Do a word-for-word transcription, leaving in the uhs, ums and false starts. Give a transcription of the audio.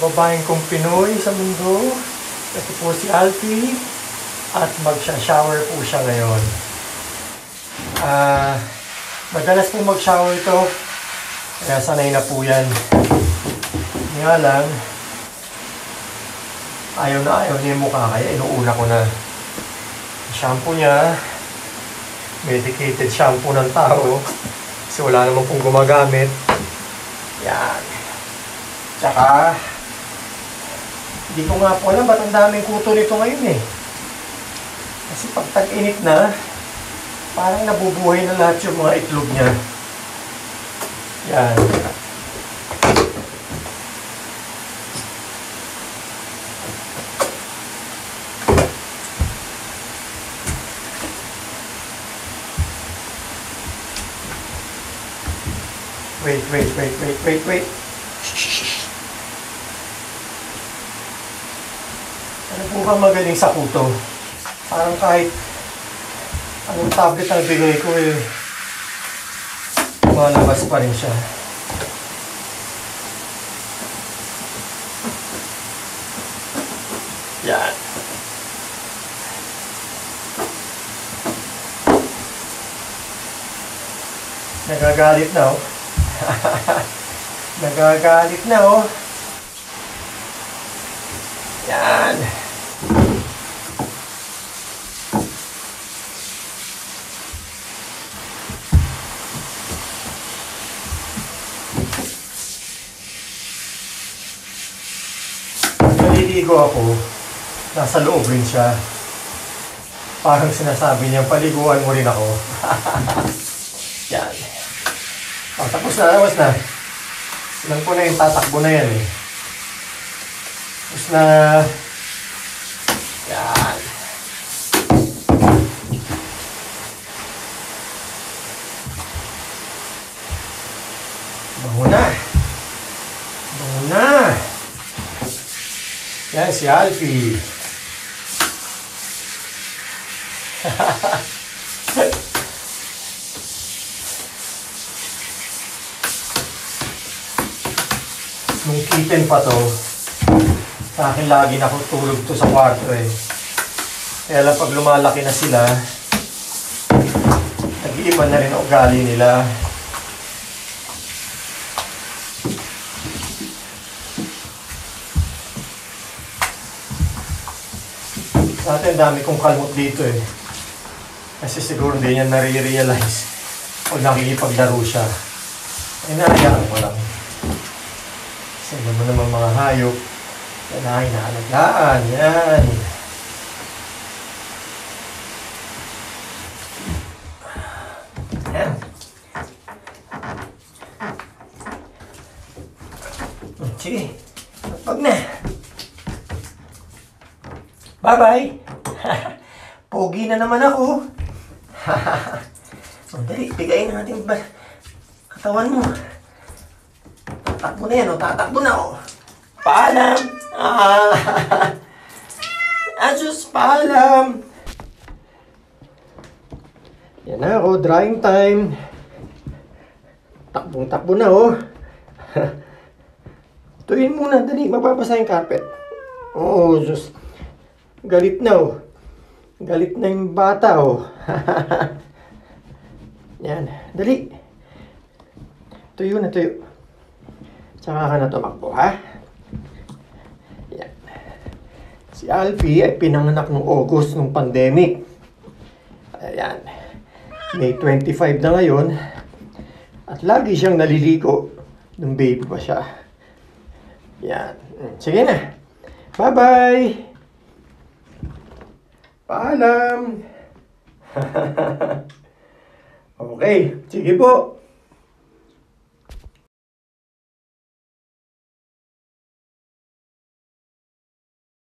kababayan kong Pinoy sa mundo. Ito po si Alfie at magsha-shower po siya ngayon. Uh, madalas po mag-shower ito, kaya sanay na po yan. Nga lang, ayaw na ayaw niya yung mukha, kaya inuuna ko na. Shampoo niya, medicated shampoo ng tao, kasi wala naman pong gumagamit. Yan. Tsaka, hindi ko nga po alam ba't ang daming kuto nito ngayon eh. Kasi pag tag-init na, parang nabubuhay na lahat yung mga itlog niya. Yan. Wait, wait, wait, wait, wait, wait. Ano po ba magaling sa kuto? Parang kahit anong tablet ang bigay ko eh, malabas pa rin siya. Yan. Nagagalit na oh. Nagagalit na oh. Yan. Naliligo ako, nasa loob rin siya. Parang sinasabi niya, paliguan mo rin ako. Yan. Oh, tapos na, tapos na. Ilan ko na yung tatakbo na yan eh. Tapos na. Yan. Bango na. Bango na. Yan si Alfie. Nung kitten pa to, sa akin lagi nakutulog to sa kwarto eh. Kaya lang pag lumalaki na sila, nag-iiba na rin ang ugali nila. Sa atin, dami kong kalmot dito eh. Kasi siguro hindi niya nare-realize pag nakikipaglaro siya. Ay, nahayaan ko lang. Kasi naman naman mga hayop, yan ay naalagaan, yan. Yan. Sige, pag na. Bye-bye. Pogi na naman ako. O, dali, bigayin natin ba katawan mo. Tatakbo na yan, o. Tatakbo na, o. Paalam! Ah! Asus, paalam! Yan na, o. Drying time. Takbong-takbo na, o. Tuyin muna, dali. Mababasa yung carpet. Oo, Diyos. Galit na, o. Galit na yung bata, o. Yan, dali. Tuyo na, tuyo. Tsaka ka na tumakbo, ha? Yan. Si Alfie ay pinanganak noong August ng pandemic. Ayan. May twenty-five na ngayon. At lagi siyang naliligo nung baby pa siya. Yan. Sige na. Bye-bye! Paalam! Okay. Sige po.